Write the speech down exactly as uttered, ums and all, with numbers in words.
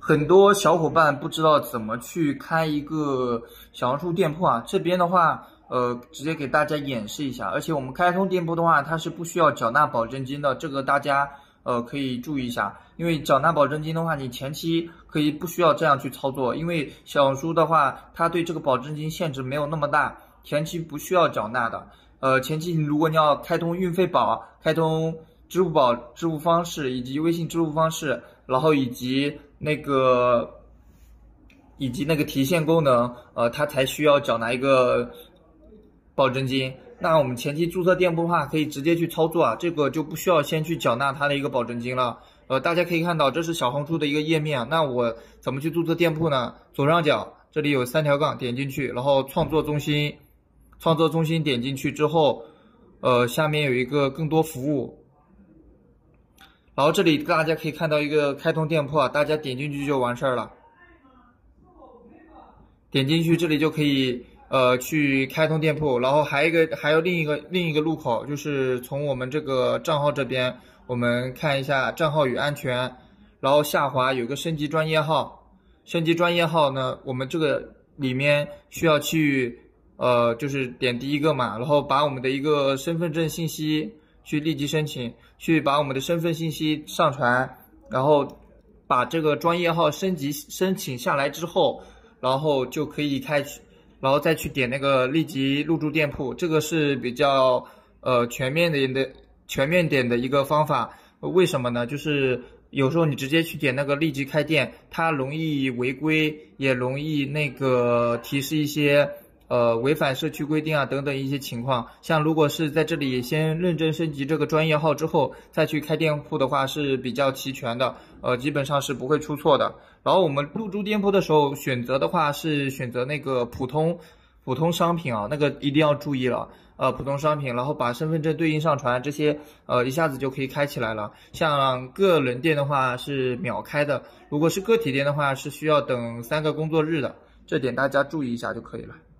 很多小伙伴不知道怎么去开一个小红书店铺啊，这边的话，呃，直接给大家演示一下。而且我们开通店铺的话，它是不需要缴纳保证金的，这个大家呃可以注意一下。因为缴纳保证金的话，你前期可以不需要这样去操作，因为小红书的话，它对这个保证金限制没有那么大，前期不需要缴纳的。呃，前期如果你要开通运费宝、开通支付宝支付方式以及微信支付方式，然后以及那个以及那个提现功能，呃，它才需要缴纳一个保证金。那我们前期注册店铺的话，可以直接去操作啊，这个就不需要先去缴纳它的一个保证金了。呃，大家可以看到，这是小红书的一个页面啊。那我怎么去注册店铺呢？左上角这里有三条杠，点进去，然后创作中心，创作中心点进去之后，呃，下面有一个更多服务。然后这里大家可以看到一个开通店铺啊，大家点进去就完事儿了。点进去这里就可以呃去开通店铺，然后还有一个还有另一个另一个入口，就是从我们这个账号这边，我们看一下账号与安全，然后下滑有个升级专业号，升级专业号呢，我们这个里面需要去呃就是点第一个嘛，然后把我们的一个身份证信息去立即申请，去把我们的身份信息上传，然后把这个专业号升级申请下来之后，然后就可以开始，然后再去点那个立即入驻店铺，这个是比较呃全面的的全面点的一个方法。为什么呢？就是有时候你直接去点那个立即开店，它容易违规，也容易那个提示一些呃违反社区规定啊等等一些情况。像如果是在这里先认证升级这个专业号之后再去开店铺的话，是比较齐全的，呃基本上是不会出错的。然后我们入驻店铺的时候选择的话是选择那个普通普通商品啊，那个一定要注意了。呃，普通商品，然后把身份证对应上传，这些呃一下子就可以开起来了。像个人店的话是秒开的，如果是个体店的话是需要等三个工作日的，这点大家注意一下就可以了。